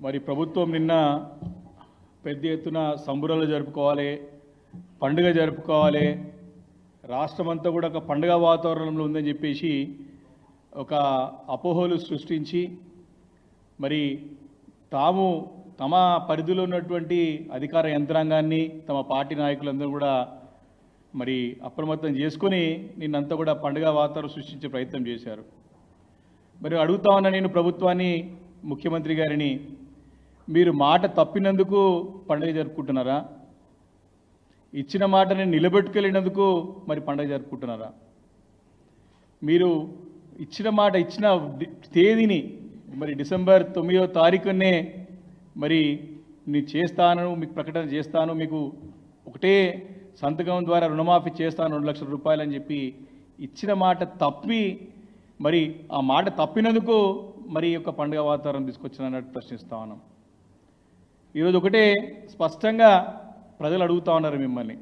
మరి ప్రభుత్వం నిన్న పెద్ద ఎత్తున సంబురాలు జరుపుకోవాలి, పండుగ జరుపుకోవాలి, రాష్ట్రమంతా కూడా ఒక పండుగ వాతావరణంలో ఉందని చెప్పేసి ఒక అపోహలు సృష్టించి మరి తమ పరిధిలో ఉన్నటువంటి అధికార యంత్రాంగాన్ని తమ పార్టీ నాయకులందరూ కూడా మరి అప్రమత్తం చేసుకొని నిన్నంతా కూడా పండుగ వాతావరణం సృష్టించే ప్రయత్నం చేశారు. మరి అడుగుతా ఉన్నా నేను ప్రభుత్వాన్ని, ముఖ్యమంత్రి గారిని, మీరు మాట తప్పినందుకు పండుగ జరుపుకుంటున్నారా? ఇచ్చిన మాటని నిలబెట్టుకెళ్ళినందుకు మరి పండుగ జరుపుకుంటున్నారా? మీరు ఇచ్చిన మాట, ఇచ్చిన తేదీని మరి డిసెంబర్ 9వ తారీఖునే మరి నేను చేస్తాను, మీకు ప్రకటన చేస్తాను, మీకు ఒకటే సంతకం ద్వారా రుణమాఫీ చేస్తాను 2 లక్షల రూపాయలు అని చెప్పి ఇచ్చిన మాట తప్పి మరి ఆ మాట తప్పినందుకు మరి యొక్క పండుగ వాతావరణం తీసుకొచ్చినట్టు ప్రశ్నిస్తా ఉన్నాం. ఈరోజు ఒకటే స్పష్టంగా ప్రజలు అడుగుతా ఉన్నారు మిమ్మల్ని,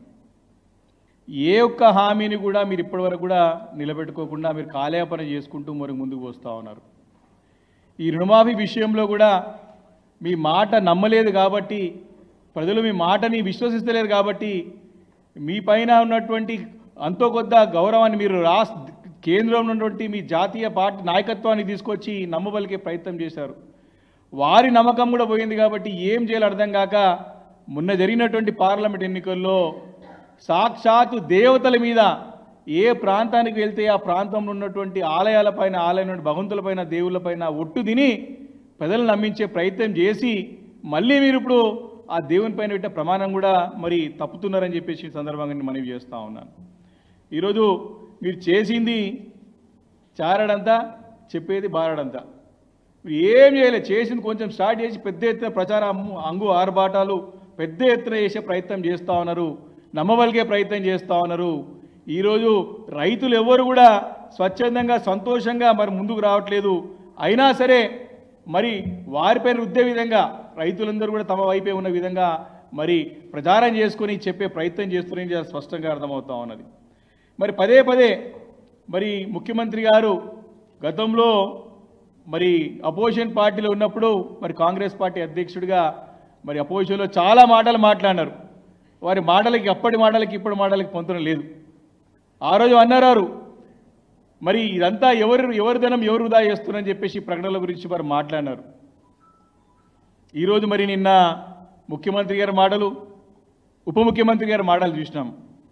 ఏ ఒక్క హామీని కూడా మీరు ఇప్పటివరకు కూడా నిలబెట్టుకోకుండా మీరు కాలయాపన చేసుకుంటూ మరి ముందుకు వస్తూ ఉన్నారు. ఈ రుణమాఫీ విషయంలో కూడా మీ మాట నమ్మలేదు కాబట్టి, ప్రజలు మీ మాటని విశ్వసిస్తలేరు కాబట్టి మీ పైన ఉన్నటువంటి అంతో కొద్ద గౌరవాన్ని మీరు కేంద్రంలో ఉన్నటువంటి మీ జాతీయ పార్టీ నాయకత్వాన్ని తీసుకొచ్చి నమ్మబలికే ప్రయత్నం చేశారు. వారి నమ్మకం కూడా పోయింది కాబట్టి ఏం చేయాలో అర్థం కాక మొన్న జరిగినటువంటి పార్లమెంట్ ఎన్నికల్లో సాక్షాత్తు దేవతల మీద, ఏ ప్రాంతానికి వెళ్తే ఆ ప్రాంతంలో ఉన్నటువంటి ఆలయాలపైన, ఆలయం భగవంతులపైన, దేవుళ్ళపైన ఒట్టు తిని ప్రజలను నమ్మించే ప్రయత్నం చేసి మళ్ళీ మీరు ఇప్పుడు ఆ దేవుని పైన పెట్టే ప్రమాణం కూడా మరి తప్పుతున్నారని చెప్పేసి సందర్భంగా నేను మనవి చేస్తూ ఉన్నాను. ఈరోజు మీరు చేసింది చారడంతా, చెప్పేది బారడంతా. మీరు ఏం చేయలేదు, చేసింది కొంచెం స్టార్ట్ చేసి పెద్ద ఎత్తున ప్రచారం, ఆర్భాటాలు పెద్ద ఎత్తున చేసే ప్రయత్నం చేస్తూ ఉన్నారు, నమ్మబలిగే ప్రయత్నం చేస్తూ ఉన్నారు. ఈరోజు రైతులు ఎవరు కూడా స్వచ్ఛందంగా సంతోషంగా మరి ముందుకు రావట్లేదు. అయినా సరే మరి వారిపైన రుద్దే విధంగా రైతులందరూ కూడా తమ వైపే ఉన్న విధంగా మరి ప్రచారం చేసుకొని చెప్పే ప్రయత్నం చేస్తున్నారని స్పష్టంగా అర్థమవుతా ఉన్నది. మరి పదే పదే మరి ముఖ్యమంత్రి గారు గతంలో మరి అపోజిషన్ పార్టీలో ఉన్నప్పుడు మరి కాంగ్రెస్ పార్టీ అధ్యక్షుడిగా మరి అపోజిషన్లో చాలా మాటలు మాట్లాడినారు. వారి మాటలకి, అప్పటి మాటలకి ఇప్పుడు మాటలకి పొంతన లేదు. ఆ రోజు అన్నారు మరి ఇదంతా ఎవరి ధనం ఎవరు వృధా చేస్తున్నారని చెప్పేసి ప్రకటనల గురించి మరి మాట్లాడినారు. ఈరోజు మరి నిన్న ముఖ్యమంత్రి గారి మాటలు, ఉప ముఖ్యమంత్రి గారి మాటలు చూసినాం.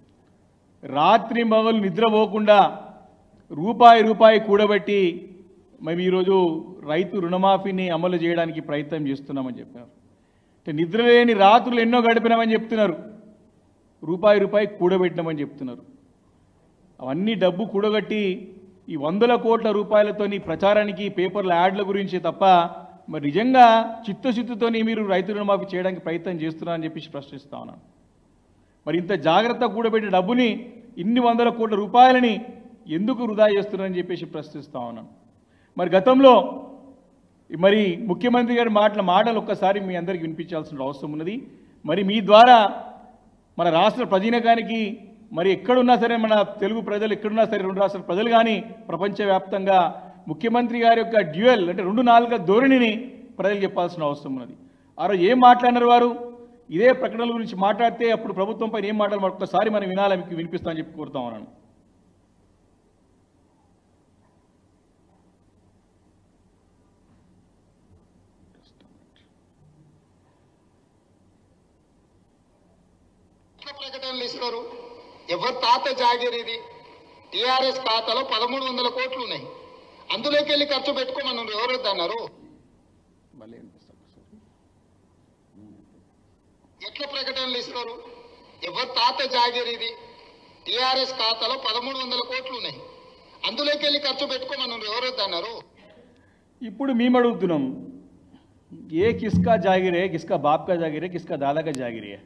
రాత్రి మగలు నిద్రపోకుండా రూపాయి కూడబెట్టి మేము ఈరోజు రైతు రుణమాఫీని అమలు చేయడానికి ప్రయత్నం చేస్తున్నామని చెప్పారు. అంటే నిద్రలేని రాత్రులు ఎన్నో గడిపినామని చెప్తున్నారు, రూపాయి కూడబెట్టినామని చెప్తున్నారు. అవన్నీ డబ్బు కూడగట్టి ఈ 100 కోట్ల రూపాయలతోని ప్రచారానికి, పేపర్ల యాడ్ల గురించి తప్ప మరి నిజంగా చిత్తశుద్ధితోని మీరు రైతు రుణమాఫీ చేయడానికి ప్రయత్నం చేస్తున్నారని చెప్పేసి ప్రశ్నిస్తా ఉన్నాను. మరి ఇంత జాగ్రత్త కూడబెట్టే డబ్బుని, ఇన్ని 100 కోట్ల రూపాయలని ఎందుకు వృధా చేస్తున్నారని చెప్పేసి ప్రశ్నిస్తా ఉన్నాను. మరి గతంలో మరి ముఖ్యమంత్రి గారి మాటలు ఒక్కసారి మీ అందరికీ వినిపించాల్సిన అవసరం ఉన్నది. మరి మీ ద్వారా మన రాష్ట్ర ప్రజానీకానికి, మరి ఎక్కడున్నా సరే మన తెలుగు ప్రజలు ఎక్కడున్నా సరే, 2 రాష్ట్రాల ప్రజలు కానీ ప్రపంచవ్యాప్తంగా ముఖ్యమంత్రి గారి యొక్క డ్యూయల్ అంటే 2 నాలుక ధోరణిని ప్రజలు చెప్పాల్సిన అవసరం ఉన్నది. ఆ రోజు ఏం మాట్లాడినారు వారు? ఇదే ప్రకటనల గురించి మాట్లాడితే అప్పుడు ప్రభుత్వం పైన ఏం మాట్లాడాలి ఒక్కసారి మనం వినాలి, మీకు వినిపిస్తామని చెప్పి కోరుతా ఉన్నాను. ప్రకటనలు ఇస్తారు, ఎవరు తాత జాగీర్ ఇది? టీఆర్ఎస్ ఖాతాలో 1300 కోట్లు ఉన్నాయి, అందులోకి వెళ్ళి ఖర్చు పెట్టుకోమన్నారు. ఎవరు అన్నారు? ఎట్లా ప్రకటనలు ఇస్తారు? ఎవరు తాత జాగీర్ ఇది? టీఆర్ఎస్ ఖాతాలో 1300 కోట్లు ఉన్నాయి, అందులోకి వెళ్ళి ఖర్చు పెట్టుకోమన్నారు. ఎవరు అన్నారు? ఇప్పుడు మేము అడుగుతున్నాం, ఏ కిస్కా జాగీర్ है, किसका बाप का जागीर है, किसका दादा का जागीर है?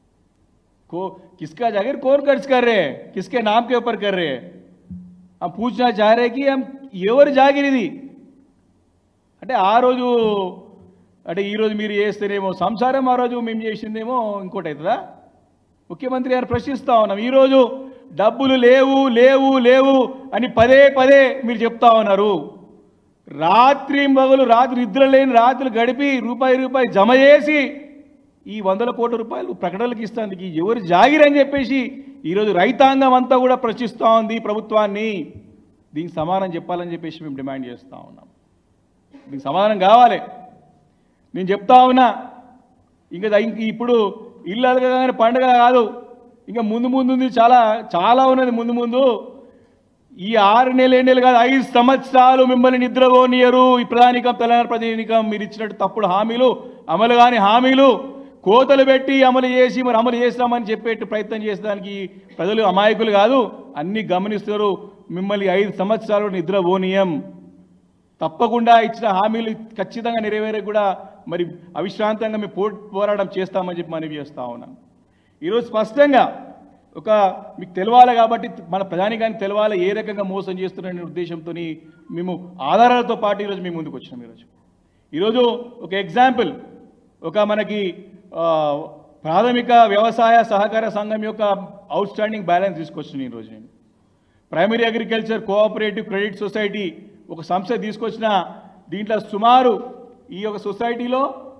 किसका जागीर कौन खर्च कर रहे हैं, किसके नाम के ऊपर कर रहे हैं? हम पूछना चाह रहे हैं कि हम ఎవరు జాగీర్ ఇది అంటే ఆ రోజు అంటే ఈ రోజు మీరు చేస్తేనేమో సంసారం, ఆ రోజు మేము చేసిందేమో ఇంకోటి అవుతుందా? ముఖ్యమంత్రి గారు ప్రశ్నిస్తా ఉన్నాం. ఈరోజు డబ్బులు లేవు లేవు లేవు అని పదే పదే మీరు చెప్తా ఉన్నారు. రాత్రి నిద్ర లేని రాత్రులు గడిపి రూపాయి జమ చేసి ఈ 100 కోట్ల రూపాయలు ప్రకటనలకు ఇస్తానికి ఎవరు జాగిరని చెప్పేసి ఈరోజు రైతాంగం అంతా కూడా ప్రశ్నిస్తూ ఉంది ప్రభుత్వాన్ని. దీనికి సమాధానం చెప్పాలని చెప్పేసి మేము డిమాండ్ చేస్తూ ఉన్నాం. దీనికి సమాధానం కావాలి. నేను చెప్తా ఉన్నా, ఇప్పుడు ఇల్లు అలగగానే పండుగ కాదు, ఇంకా ముందు చాలా చాలా ఉన్నది ముందు. ఈ 6 నెలలు 7 నెలలు కాదు, 5 సంవత్సరాలు మిమ్మల్ని నిద్రపోనియరు ఈ ప్రధానికం, తెలంగాణ ప్రతినిధికం. మీరు ఇచ్చినట్టు తప్పుడు హామీలు, అమలు కాని హామీలు కోతలు పెట్టి అమలు చేసి మరి అమలు చేస్తామని చెప్పేట్టు ప్రయత్నం చేసేదానికి ప్రజలు అమాయకులు కాదు, అన్ని గమనిస్తున్నారు. మిమ్మల్ని 5 సంవత్సరాలు నిద్రపోనీయం. తప్పకుండా ఇచ్చిన హామీలు ఖచ్చితంగా నెరవేరే కూడా మరి అవిశ్రాంతంగా మేము పోరాటం చేస్తామని చెప్పి మనవి చేస్తూ ఉన్నాం. ఈరోజు స్పష్టంగా మీకు తెలవాలి కాబట్టి, మన ప్రధానికాన్ని తెలవాలి ఏ రకంగా మోసం చేస్తున్నారనే ఉద్దేశంతో మేము ఆధారాలతో పాటు ఈరోజు మేము ముందుకు వచ్చినాం. ఈరోజు ఒక ఎగ్జాంపుల్, మనకి ప్రాథమిక వ్యవసాయ సహకార సంఘం యొక్క అవుట్ స్టాండింగ్ బ్యాలెన్స్ తీసుకొచ్చిన ఈరోజు నేను primary agriculture cooperative credit society ఒక సంస్థ తీసుకొచ్చిన. దీంట్లో సుమారు ఈ యొక్క సొసైటీలో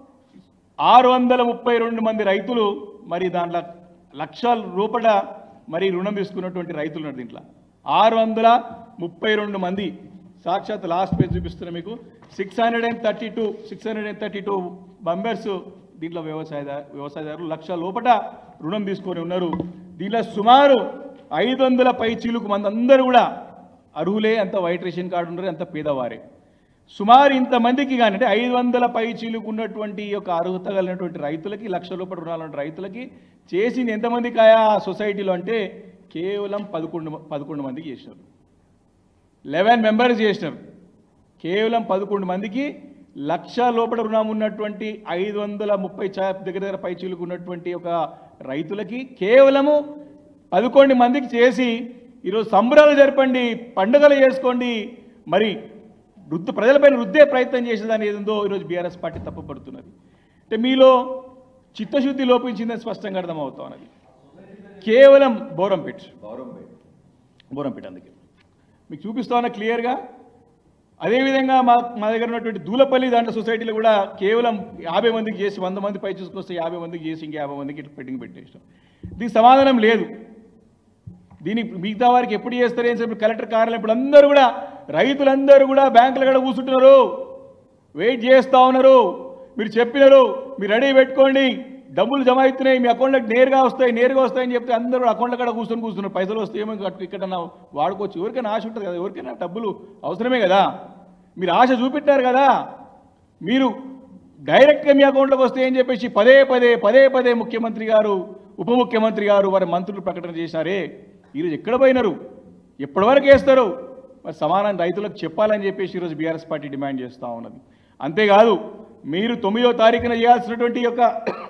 632 మంది రైతులు, మరి దాంట్లో లక్షల రూపాయల మరి రుణం తీసుకున్నటువంటి రైతులు ఉన్నారు. దీంట్లో 632 మంది, సాక్షాత్ లాస్ట్ పేజ్ చూపిస్తున్నా మీకు, 632 మెంబర్స్ దీంట్లో వ్యవసాయదారులు లక్ష లోపల రుణం తీసుకొని ఉన్నారు. దీంట్లో సుమారు 500 పైచీలకు మంది అందరూ కూడా అర్హులే, అంత వైట్ రేషన్ కార్డు ఉన్నారు, అంత పేదవారే. సుమారు ఇంతమందికి కానీ అంటే 500 పైచీలకు ఉన్నటువంటి యొక్క అర్హత కలిగినటువంటి రైతులకి, లక్ష రూపాయల రుణాలు రైతులకి చేసింది ఎంతమందికి ఆ సొసైటీలో అంటే కేవలం 11 మందికి చేసినారు. 11 మెంబర్స్ చేసినారు. కేవలం 11 మందికి లక్ష లోపల రుణం ఉన్నటువంటి 530 దగ్గర పైచీలకు ఉన్నటువంటి ఒక రైతులకి కేవలము 11 మందికి చేసి ఈరోజు సంబరాలు జరపండి, పండుగలు చేసుకోండి, మరి ప్రజలపైన రుద్దే ప్రయత్నం చేసేదాన్ని ఏదో ఈరోజు బీఆర్ఎస్ పార్టీ తప్పుపడుతున్నది. అంటే మీలో చిత్తశుద్ధి లోపించిందని స్పష్టంగా అర్థమవుతా ఉన్నది. కేవలం బోరంపేట్ అందుకే మీకు చూపిస్తా ఉన్నా క్లియర్గా. అదేవిధంగా మా దగ్గర ఉన్నటువంటి దూలపల్లి దాంట్లో సొసైటీలో కూడా కేవలం 50 మందికి చేసి 100 మంది పై చూసుకొస్తే 50 మందికి చేసి ఇంకా 50 మందికి ఇట్లా పెండింగ్ పెట్టేసాం. దీనికి సమాధానం లేదు. దీనికి మిగతా వారికి ఎప్పుడు చేస్తారని చెప్పి కలెక్టర్ కార్యాలయం ఇప్పుడు అందరూ కూడా రైతులందరూ కూడా బ్యాంకులు కూడా కూర్చుంటున్నారు, వెయిట్ చేస్తూ ఉన్నారు. మీరు చెప్పినారు, మీరు రెడీ పెట్టుకోండి, డబ్బులు జమ అవుతున్నాయి, మీ అకౌంట్లోకి నేరుగా వస్తాయని చెప్తే అందరూ అకౌంట్లో కూడా కూర్చున్నారు. పైసలు వస్తే ఏమో ఇక్కడన్నా వాడుకోవచ్చు. ఎవరికైనా ఆశ ఉంటుంది కదా, ఎవరికైనా డబ్బులు అవసరమే కదా. మీరు ఆశ చూపెట్టారు కదా, మీరు డైరెక్ట్గా మీ అకౌంట్లోకి వస్తే ఏం చెప్పేసి పదే ముఖ్యమంత్రి గారు, ఉప ముఖ్యమంత్రి గారు, వారి మంత్రులు ప్రకటన చేశారే. ఈరోజు ఎక్కడ పోయినారు, ఎప్పటివరకు వేస్తారు? మరి సమానం రైతులకు చెప్పాలని చెప్పేసి ఈరోజు బీఆర్ఎస్ పార్టీ డిమాండ్ చేస్తూ ఉన్నది. అంతేకాదు, మీరు 9వ తారీఖున చేయాల్సినటువంటి యొక్క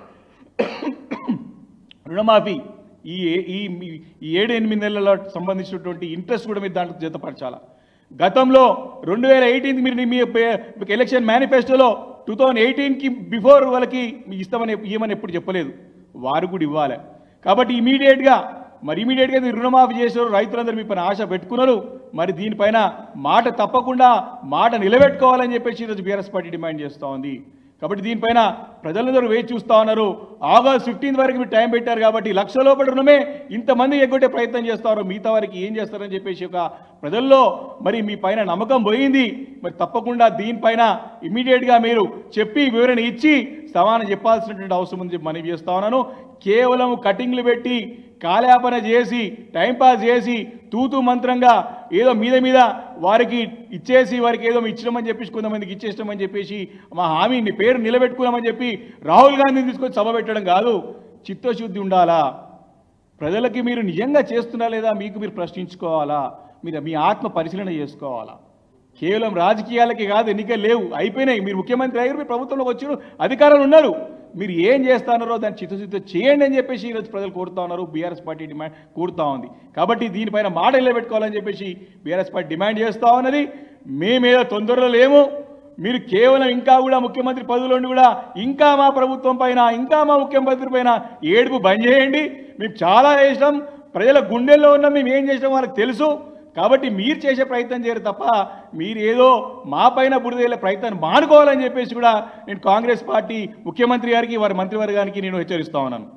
రుణమాఫీ ఈ 7-8 నెలల సంబంధించినటువంటి ఇంట్రెస్ట్ కూడా మీరు దాంట్లో జతపరచాలా. గతంలో 2018 మీరు మీ ఎలక్షన్ మేనిఫెస్టోలో 2018కి బిఫోర్ వాళ్ళకి ఇవ్వమని ఎప్పుడు చెప్పలేదు, వారు కూడా ఇవ్వాలి. కాబట్టి ఇమీడియట్గా మీరు రుణమాఫీ చేశారు, రైతులందరూ మీ పైన ఆశ పెట్టుకున్నారు. మరి దీనిపైన మాట తప్పకుండా మాట నిలబెట్టుకోవాలని చెప్పేసి ఈరోజు బీఆర్ఎస్ పార్టీ డిమాండ్ చేస్తూ ఉంది. కాబట్టి దీనిపైన ప్రజలందరూ వేచి చూస్తూ ఉన్నారు. ఆగస్ట్ 15 వరకు మీరు టైం పెట్టారు కాబట్టి లక్ష లోపల రుణమే ఇంతమంది ఎగ్గొట్టే ప్రయత్నం చేస్తారు, మిగతా వారికి ఏం చేస్తారని చెప్పేసి ఒక ప్రజల్లో మరి మీ పైన నమ్మకం పోయింది. మరి తప్పకుండా దీనిపైన ఇమీడియట్గా మీరు చెప్పి వివరణ ఇచ్చి సమానం చెప్పాల్సినటువంటి అవసరం ఉంది మనవి చేస్తా ఉన్నాను. కేవలం కటింగ్లు పెట్టి కాలయాపన చేసి టైంపాస్ చేసి తూతూ మంత్రంగా ఏదో మీద వారికి ఇచ్చేసి వారికి ఏదో ఇచ్చినామని చెప్పేసి కొంతమందికి ఇచ్చేసినామని చెప్పేసి మా హామీని పేరు నిలబెట్టుకున్నామని చెప్పి రాహుల్ గాంధీని తీసుకొచ్చి సభ పెట్టడం కాదు. చిత్తశుద్ధి ఉండాలా. ప్రజలకి మీరు నిజంగా చేస్తున్నా లేదా మీకు మీరు ప్రశ్నించుకోవాలా, మీరు మీ ఆత్మ పరిశీలన చేసుకోవాలా. కేవలం రాజకీయాలకి కాదు, ఎన్నికలు లేవు, అయిపోయినాయి. మీరు ముఖ్యమంత్రి అయ్యారు, మీరు ప్రభుత్వంలోకి వచ్చారు, అధికారులు ఉన్నారు, మీరు ఏం చేస్తున్నారో దాన్ని చిత్తశుద్ధితో చేయండి అని చెప్పేసి ఈరోజు ప్రజలు కోరుతా ఉన్నారు. బీఆర్ఎస్ పార్టీ డిమాండ్ కోరుతా ఉంది. కాబట్టి దీనిపైన మాట నిలబెట్టుకోవాలని చెప్పేసి బీఆర్ఎస్ పార్టీ డిమాండ్ చేస్తూ ఉన్నది. మేమేదో తొందరలో లేము. మీరు కేవలం ఇంకా కూడా ముఖ్యమంత్రి పదవులను కూడా ఇంకా మా ప్రభుత్వం పైన ఇంకా మా ముఖ్యమంత్రి పైన ఏడుపు బంద్ చేయండి. మేము చాలా చేసినాం, ప్రజల గుండెల్లో ఉన్నాం, మేము ఏం చేసినాం వాళ్ళకి తెలుసు. కాబట్టి మీరు చేసే ప్రయత్నం చేయరు తప్ప మీరు ఏదో మా పైన బురదేలే ప్రయత్నాన్ని మానుకోవాలని చెప్పేసి కూడా నేను కాంగ్రెస్ పార్టీ ముఖ్యమంత్రి గారికి వారి మంత్రివర్గానికి నేను హెచ్చరిస్తా ఉన్నాను.